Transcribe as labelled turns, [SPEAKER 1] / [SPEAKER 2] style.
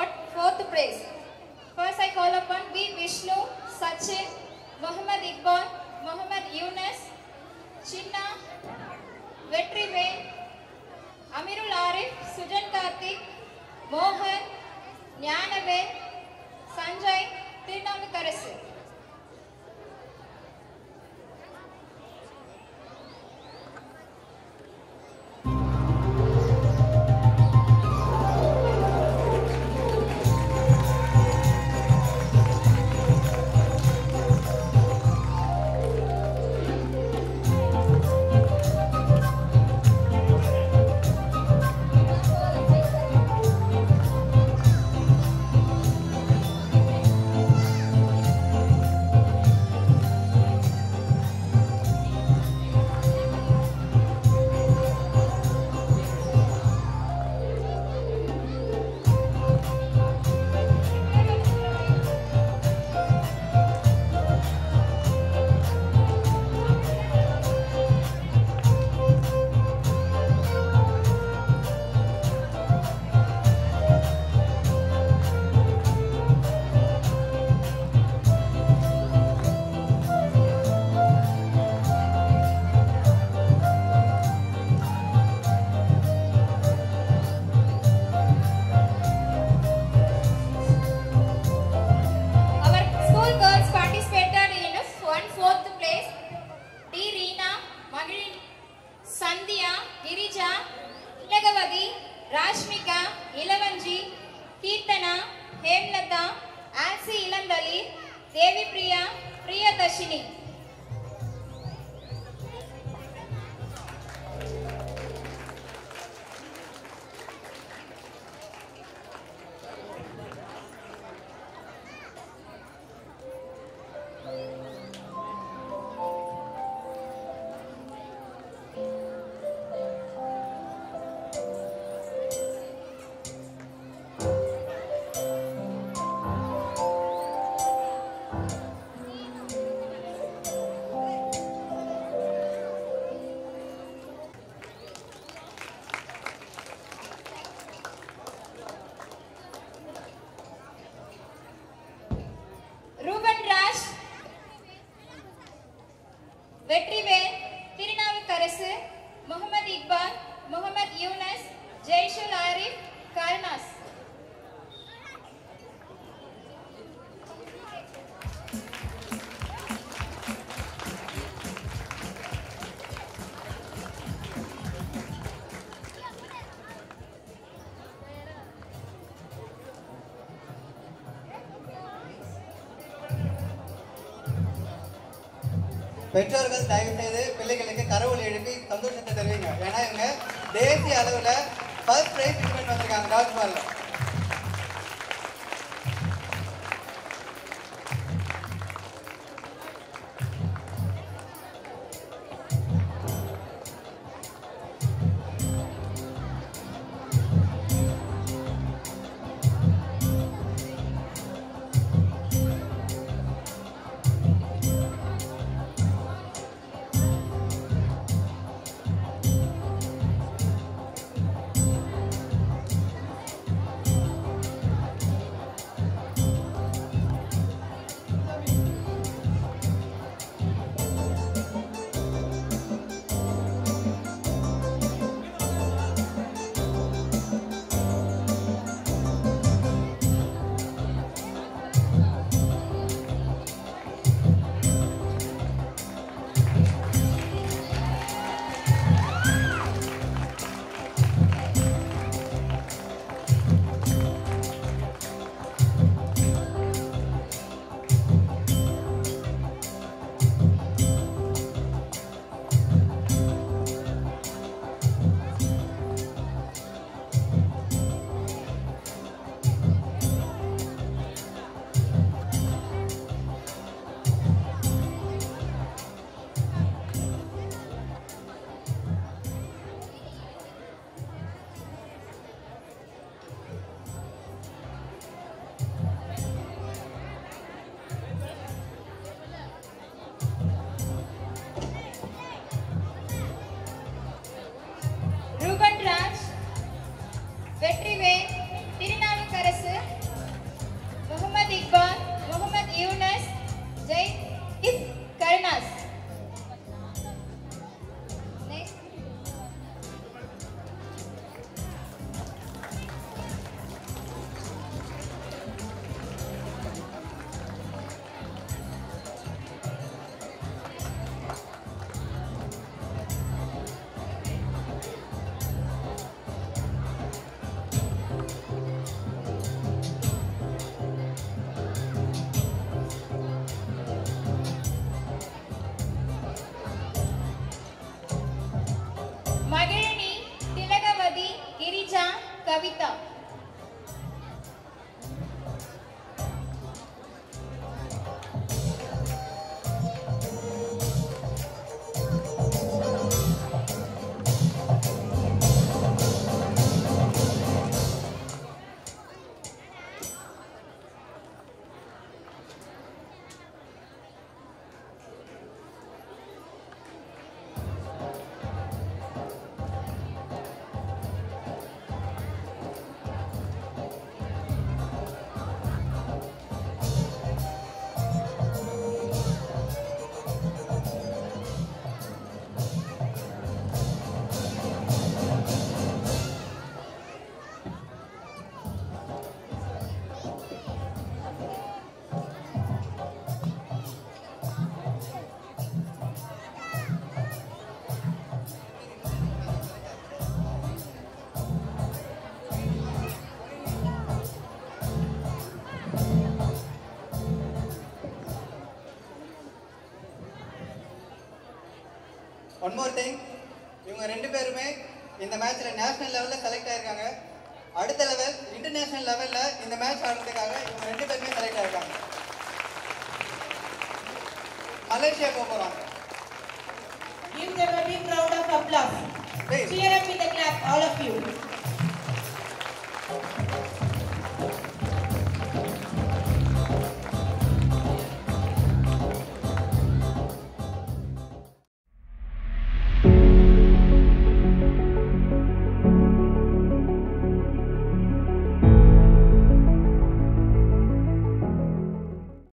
[SPEAKER 1] got 4th place. First I call upon B. Vishnu, Sachin, Muhammad Iqbal, Muhammad Yunus, Chinna, Vetriven, Amirul Arif, Sujan Karthik, Mohan, Nyanave, Sanjay, Tirunavukarasu. Vetriven, Tirunavukarasu, Muhammad Iqbal, Muhammad Yunus, Jaishul Arif, Karnas.
[SPEAKER 2] பெற்றோர்கள் தயவு செய்து பிள்ளைகளுக்கு கரவொலி எழுப்பி சந்தோஷத்தை தெரிவிங்க. ஏன்னா இவங்க தேசிய அளவில் ஃபர்ஸ்ட் பிரைஸ் வின் பண்ணி வந்திருக்காங்க டாட் பால்ல. அடுத்த லெவல் இன்டர்நேஷனல் லெவல்ல இந்த மேட்ச் ஆடுறதுக்காக இவங்க 2 பேருமே செலக்ட் ஆயிருக்காங்க. மலேசியா போறோம்.
[SPEAKER 3] Give them a big round of applause.
[SPEAKER 2] Please.
[SPEAKER 3] Cheer up with a clap, all of you.